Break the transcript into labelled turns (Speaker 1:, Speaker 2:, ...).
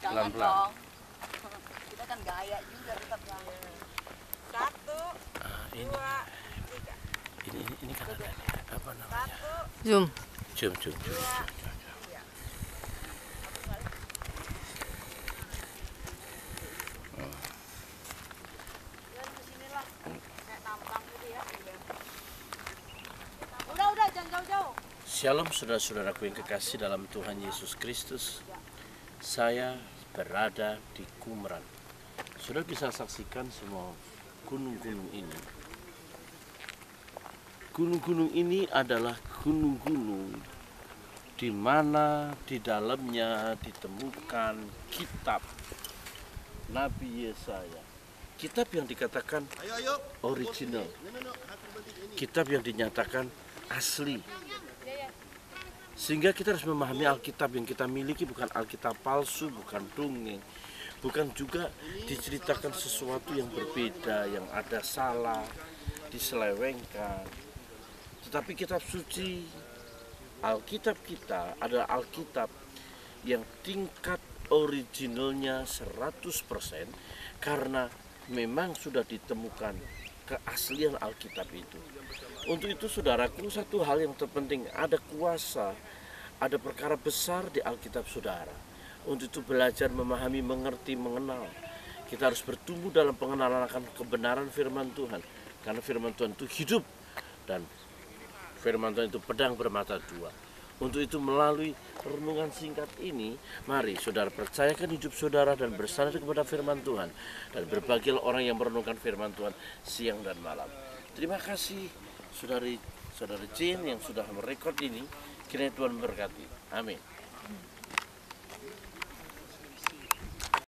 Speaker 1: Pelan-pelan. Kita kan gaya juga tetap ya.
Speaker 2: 1, 2, 3.
Speaker 3: Ini kan ada nih, apa namanya?
Speaker 2: 1,
Speaker 4: Zoom.
Speaker 3: Cium.
Speaker 2: 2, 3.
Speaker 1: Udah, jangan jauh-jauh.
Speaker 3: Shalom saudara-saudaraku yang kekasih dalam Tuhan Yesus Kristus. Saya berada di Qumran. Saudara bisa saksikan semua gunung-gunung ini. Gunung-gunung ini adalah gunung-gunung di mana di dalamnya ditemukan kitab Nabi Yesaya. Kitab yang dikatakan original. Kitab yang dinyatakan asli. Sehingga kita harus memahami Alkitab yang kita miliki bukan Alkitab palsu, bukan dongeng, bukan juga diceritakan sesuatu yang berbeda, yang ada salah, diselewengkan. Tetapi kitab suci Alkitab kita adalah Alkitab yang tingkat originalnya 100% karena memang sudah ditemukan keaslian Alkitab itu. Untuk itu saudaraku, satu hal yang terpenting, ada kuasa, ada perkara besar di Alkitab saudara. Untuk itu belajar, memahami, mengerti, mengenal. Kita harus bertumbuh dalam pengenalan akan kebenaran firman Tuhan. Karena firman Tuhan itu hidup dan firman Tuhan itu pedang bermata dua. Untuk itu melalui renungan singkat ini, mari saudara percayakan hidup saudara dan bersandar kepada firman Tuhan. Dan berbagilah orang yang merenungkan firman Tuhan siang dan malam. Terima kasih saudara Jane yang sudah merekod ini. Kiranya Tuhan memberkati. Amin.